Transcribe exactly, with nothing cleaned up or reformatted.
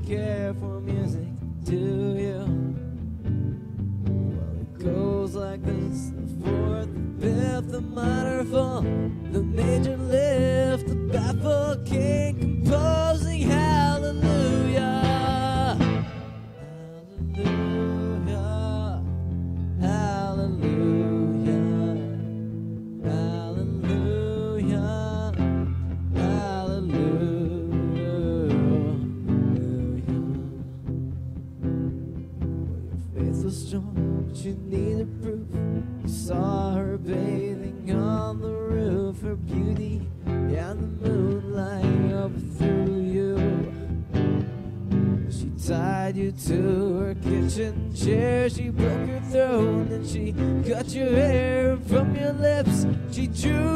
care for music, do you? Well, it goes like this: the fourth, the fifth, the minor fall, the major lift, the baffled king composing hallelujah. You needed proof. You saw her bathing on the roof, her beauty and the moonlight overthrew you. She tied you to her kitchen chair, she broke your throat and she cut your hair from your lips. She drew